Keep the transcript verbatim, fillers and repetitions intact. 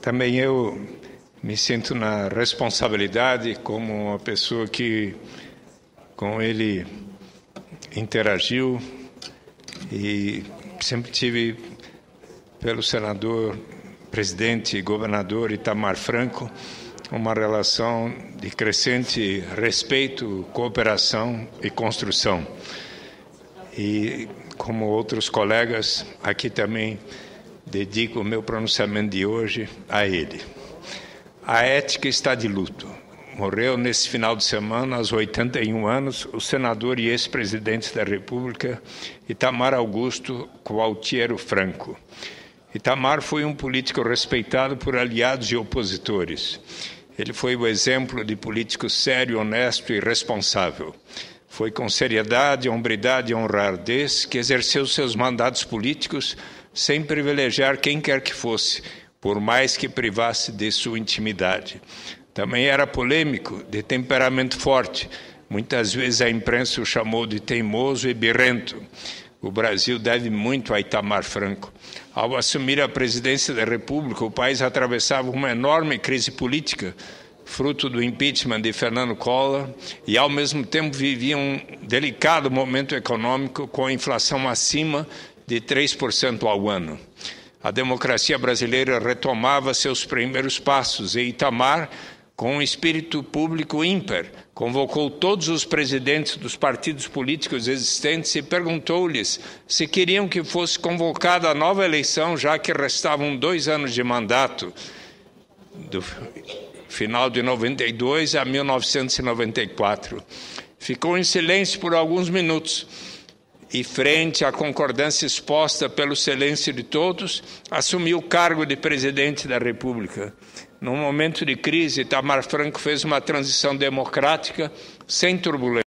Também eu me sinto na responsabilidade como uma pessoa que com ele interagiu e sempre tive pelo senador, presidente e governador Itamar Franco uma relação de crescente respeito, cooperação e construção. E como outros colegas, aqui também dedico o meu pronunciamento de hoje a ele. A ética está de luto. Morreu nesse final de semana, aos oitenta e um anos, o senador e ex-presidente da República, Itamar Augusto Gualtiero Franco. Itamar foi um político respeitado por aliados e opositores. Ele foi o exemplo de político sério, honesto e responsável. Foi com seriedade, hombridade e honradez que exerceu seus mandatos políticos sem privilegiar quem quer que fosse, por mais que privasse de sua intimidade. Também era polêmico, de temperamento forte. Muitas vezes a imprensa o chamou de teimoso e birrento. O Brasil deve muito a Itamar Franco. Ao assumir a presidência da República, o país atravessava uma enorme crise política, fruto do impeachment de Fernando Collor, e ao mesmo tempo vivia um delicado momento econômico com a inflação acima de três por cento ao ano. A democracia brasileira retomava seus primeiros passos e Itamar, com um espírito público ímpar, convocou todos os presidentes dos partidos políticos existentes e perguntou-lhes se queriam que fosse convocada a nova eleição, já que restavam dois anos de mandato, do final de noventa e dois a mil novecentos e noventa e quatro. Ficou em silêncio por alguns minutos e, frente à concordância exposta pelo silêncio de todos, assumiu o cargo de presidente da República. Num momento de crise, Itamar Franco fez uma transição democrática sem turbulência.